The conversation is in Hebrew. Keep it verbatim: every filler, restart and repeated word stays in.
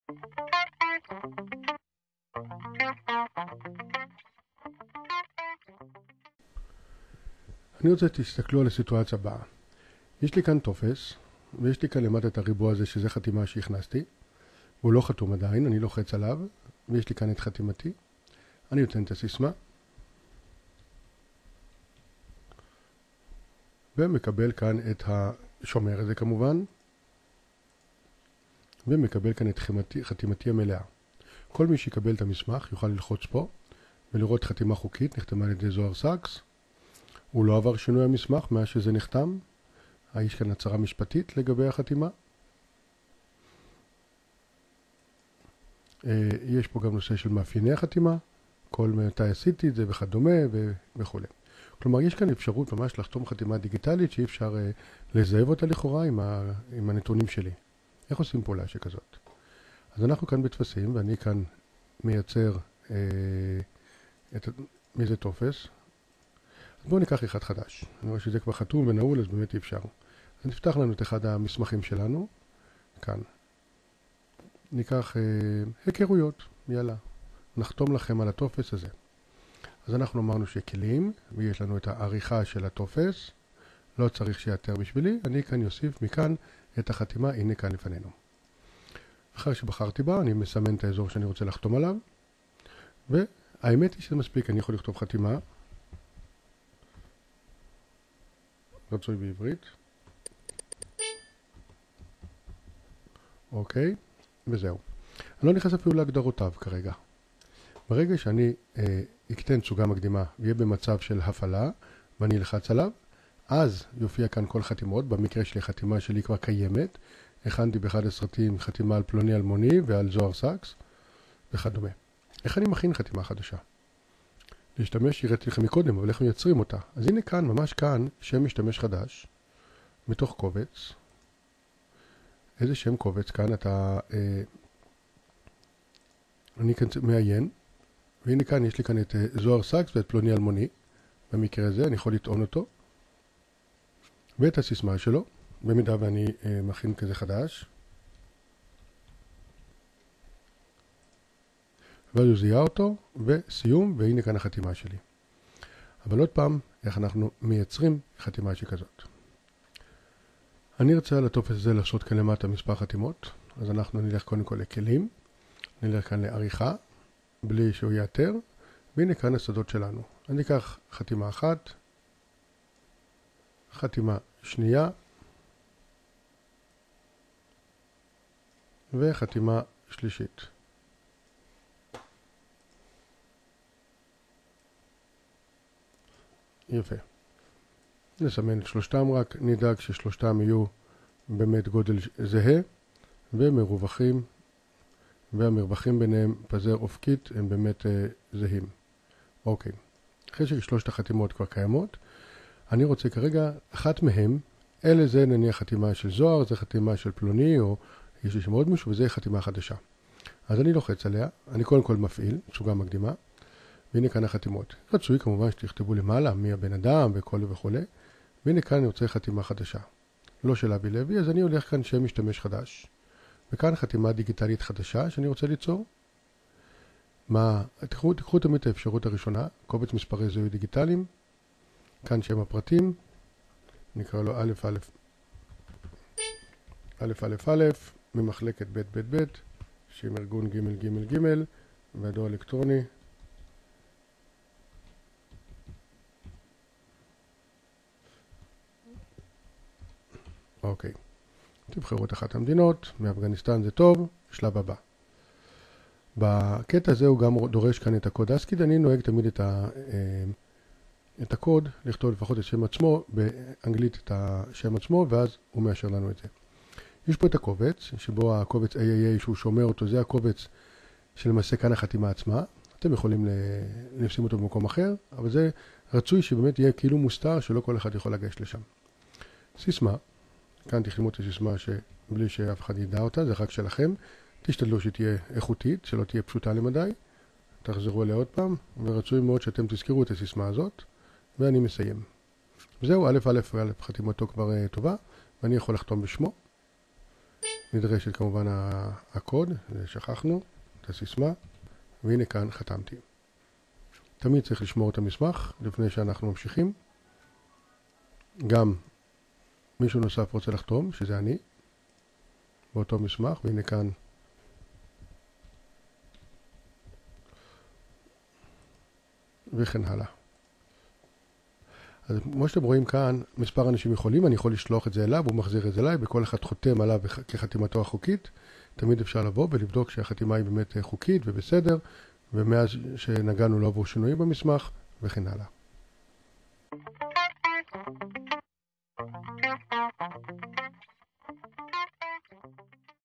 אני רוצה שתסתכלו על הסיטואציה הבאה. יש לי כאן טופס, ויש לי כאן למטה את הריבוע הזה שזה חתימה שהכנסתי. הוא לא חתום עדיין, אני לוחץ עליו, ויש לי כאן את חתימתי. אני נותן את הסיסמה. ומקבל כאן את השומר הזה כמובן. ומקבל כאן את חתימתי, חתימתי המלאה. כל מי שיקבל את המסמך יוכל ללחוץ פה, ולראות חתימה חוקית, נחתמה על ידי זוהר סאקס. הוא לא עבר שינוי המסמך מאז שזה נחתם. יש כאן הצהרה משפטית לגבי החתימה. יש פה גם נושא של מאפייני החתימה, כל מתי עשיתי את זה וכדומה וכו'. כלומר, יש כאן אפשרות ממש לחתום חתימה דיגיטלית שאי אפשר לזהב אותה לכאורה עם, ה, עם הנתונים שלי. איך עושים פעולה שכזאת? אז אנחנו כאן בטפסים, ואני כאן מייצר אה, את, מאיזה טופס. אז בואו ניקח אחד חדש. אני רואה שזה כבר חתום ונעול, אז באמת אי אפשר. אז נפתח לנו את אחד המסמכים שלנו, כאן. ניקח אה, היכרויות, יאללה. נחתום לכם על הטופס הזה. אז אנחנו אמרנו שכלים, ויש לנו את העריכה של הטופס. לא צריך שיתר בשבילי, אני כאן יוסיף מכאן את החתימה, הנה כאן לפנינו. אחרי שבחרתי בה, אני מסמן את האזור שאני רוצה לחתום עליו. והאמת היא שזה מספיק, אני יכול לכתוב חתימה. רצוי בעברית. אוקיי, וזהו. אני לא נכנס אפילו להגדרותיו כרגע. ברגע שאני אה, אקטן תצוגה מקדימה ויהיה במצב של הפעלה, ואני אלחץ עליו, אז יופיע כאן כל חתימות. במקרה שלי חתימה שלי כבר קיימת. הכנתי באחד הסרטים חתימה על פלוני אלמוני ועל זוהר סאקס וכדומה. איך אני מכין חתימה חדשה? להשתמש, הראיתי לכם מקודם, אבל איך מייצרים אותה. אז הנה כאן, ממש כאן, שם משתמש חדש, מתוך קובץ. איזה שם קובץ כאן? אתה... אה, אני כאן מעיין, והנה כאן, יש לי כאן את אה, זוהר סאקס ואת פלוני אלמוני. במקרה הזה אני יכול לטעון אותו. ואת הסיסמה שלו, במידה ואני אה, מכין כזה חדש. ואז הוא זיהה אותו, וסיום, והנה כאן החתימה שלי. אבל עוד פעם, איך אנחנו מייצרים חתימה שכזאת. אני ארצה על הטופס הזה לעשות כאן למטה מספר חתימות, אז אנחנו נלך קודם כל לכלים, נלך כאן לעריכה, בלי שהוא יאתר, והנה כאן השדות שלנו. אני אקח חתימה אחת, חתימה שנייה, וחתימה שלישית. יפה. נסמן את שלושתם רק, נדאג ששלושתם יהיו באמת גודל זהה, ומרווחים, והמרווחים ביניהם פזר אופקית הם באמת אה, זהים. אוקיי. אחרי ששלושת החתימות כבר קיימות, אני רוצה כרגע אחת מהם, אלה זה נניח חתימה של זוהר, זה חתימה של פלוני, או יש לי שם עוד מישהו, וזה חתימה חדשה. אז אני לוחץ עליה, אני קודם כל מפעיל, תצוגה מקדימה, והנה כאן החתימות. רצוי כמובן שתכתבו למעלה מי הבן אדם וכל וכו'. והנה כאן אני רוצה חתימה חדשה. לא של אבי לוי, אז אני הולך כאן שם משתמש חדש. וכאן חתימה דיגיטלית חדשה שאני רוצה ליצור. מה, תקחו, תקחו תמיד את האפשרות הראשונה, קובץ מספרי זיהוי דיגיטליים. כאן שם הפרטים, נקרא לו א' א' א' א' א', ממחלקת ב' ב' ב', שם ארגון ג' ג' ג', והדואר אלקטרוני. אוקיי, תבחרו את אחת המדינות, מאפגניסטן זה טוב, שלב הבא. בקטע הזה הוא גם דורש כאן את הקוד אסקי, אני נוהג תמיד את, ה, את הקוד, לכתוב לפחות את שם עצמו, באנגלית את השם עצמו, ואז הוא מאשר לנו את זה. יש פה את הקובץ, שבו הקובץ איי איי איי שהוא שומר אותו, זה הקובץ שלמעשה כאן החתימה עצמה. אתם יכולים לשים אותו במקום אחר, אבל זה רצוי שבאמת יהיה כאילו מוסתר, שלא כל אחד יכול לגשת לשם. סיסמה. כאן תכתבו את הסיסמה שבלי שאף אחד ידע אותה, זה רק שלכם. תשתדלו שתהיה איכותית, שלא תהיה פשוטה למדי. תחזרו אליה עוד פעם, ורצוי מאוד שאתם תזכרו את הסיסמה הזאת, ואני מסיים. וזהו, א' א' א' חתימתו כבר טובה, ואני יכול לחתום בשמו. נדרשת כמובן הקוד, שכחנו, את הסיסמה, והנה כאן חתמתי. תמיד צריך לשמור את המסמך לפני שאנחנו ממשיכים. גם מישהו נוסף רוצה לחתום, שזה אני, באותו מסמך, והנה כאן וכן הלאה. אז כמו שאתם רואים כאן, מספר אנשים יכולים, אני יכול לשלוח את זה אליו, הוא מחזיר את זה אליי, וכל אחד חותם עליו כחתימתו החוקית. תמיד אפשר לבוא ולבדוק שהחתימה היא באמת חוקית ובסדר, ומאז שנגענו לא עבור שינויים במסמך, וכן הלאה.